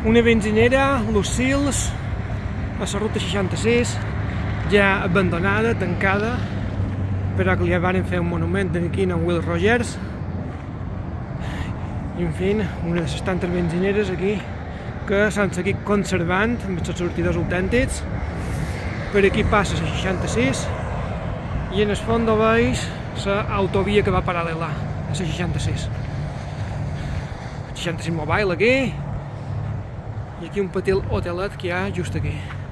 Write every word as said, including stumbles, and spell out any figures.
Una benzinera, Lucils, a la ruta seixanta-sis, ja abandonada, tancada, però que li van fer un monument aquí en Will Rogers. I, en fi, una de les tantes benzineres aquí que s'han seguit conservant amb els sortidors autèntics. Per aquí passa la seixanta-sis i en el fons veus l'autovia que va paral·lela a la seixanta-sis. seixanta-sis Mobile aquí, i aquí un petit hotelet que hi ha just aquí.